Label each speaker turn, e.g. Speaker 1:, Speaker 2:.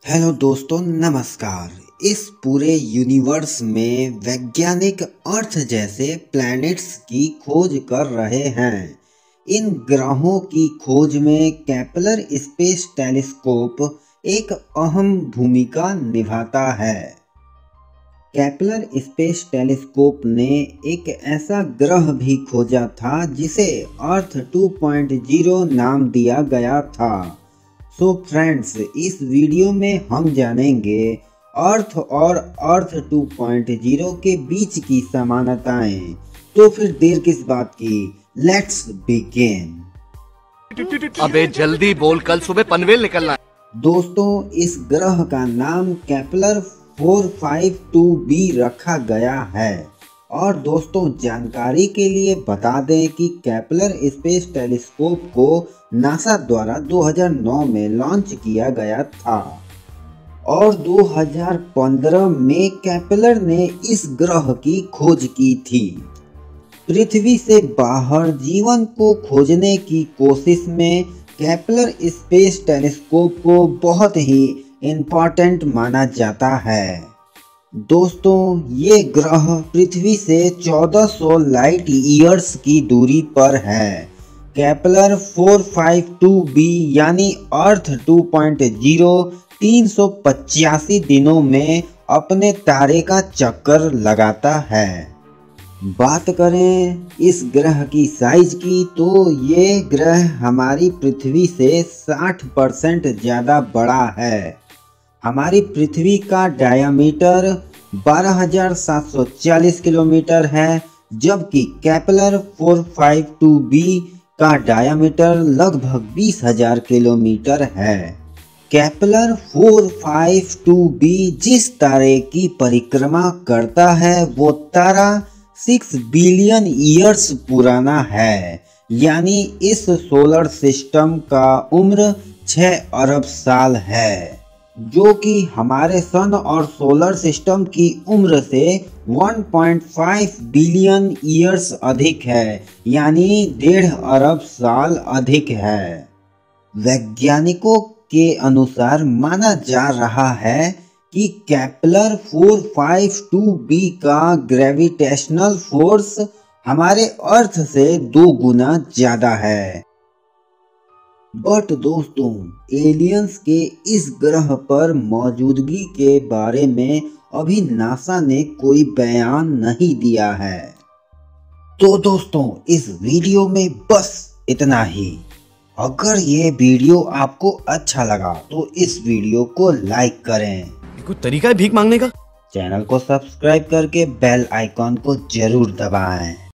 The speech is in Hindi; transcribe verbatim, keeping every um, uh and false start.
Speaker 1: हेलो दोस्तों, नमस्कार। इस पूरे यूनिवर्स में वैज्ञानिक अर्थ जैसे प्लैनेट्स की खोज कर रहे हैं। इन ग्रहों की खोज में केपलर स्पेस टेलीस्कोप एक अहम भूमिका निभाता है। केपलर स्पेस टेलीस्कोप ने एक ऐसा ग्रह भी खोजा था जिसे अर्थ टू पॉइंट ज़ीरो नाम दिया गया था। सो फ्रेंड्स, इस वीडियो में हम जानेंगे अर्थ और अर्थ टू पॉइंट ज़ीरो के बीच की समानताएं। तो फिर देर किस बात की, लेट्स बिगिन।
Speaker 2: अबे जल्दी बोल, कल सुबह पनवेल निकलना है।
Speaker 1: दोस्तों, इस ग्रह का नाम Kepler four five two B रखा गया है। और दोस्तों, जानकारी के लिए बता दें कि केपलर स्पेस टेलीस्कोप को नासा द्वारा दो हज़ार नौ में लॉन्च किया गया था और दो हज़ार पंद्रह में केपलर ने इस ग्रह की खोज की थी। पृथ्वी से बाहर जीवन को खोजने की कोशिश में केपलर स्पेस टेलीस्कोप को बहुत ही इम्पोर्टेंट माना जाता है। दोस्तों, ये ग्रह पृथ्वी से चौदह सौ लाइट ईयर्स की दूरी पर है। Kepler four five two B यानी अर्थ टू पॉइंट ज़ीरो तीन सौ पचासी दिनों में अपने तारे का चक्कर लगाता है। बात करें इस ग्रह की साइज की, तो ये ग्रह हमारी पृथ्वी से साठ परसेंट ज़्यादा बड़ा है। हमारी पृथ्वी का डायमीटर बारह हज़ार सात सौ चालीस किलोमीटर है, जबकि Kepler four five two B का डायमीटर लगभग बीस हज़ार किलोमीटर है। Kepler four five two B जिस तारे की परिक्रमा करता है वो तारा सिक्स बिलियन ईयर्स पुराना है, यानी इस सोलर सिस्टम का उम्र छह अरब साल है, जो कि हमारे सन और सोलर सिस्टम की उम्र से one point five billion years अधिक है, यानी डेढ़ अरब साल अधिक है। वैज्ञानिकों के अनुसार माना जा रहा है कि Kepler four five two B का ग्रेविटेशनल फोर्स हमारे अर्थ से दो गुना ज्यादा है। बट दोस्तों, एलियंस के इस ग्रह पर मौजूदगी के बारे में अभी नासा ने कोई बयान नहीं दिया है। तो दोस्तों, इस वीडियो में बस इतना ही। अगर ये वीडियो आपको अच्छा लगा तो इस वीडियो को लाइक करें।
Speaker 2: कोई तरीका है भीख मांगने का?
Speaker 1: चैनल को सब्सक्राइब करके बेल आइकॉन को जरूर दबाएं।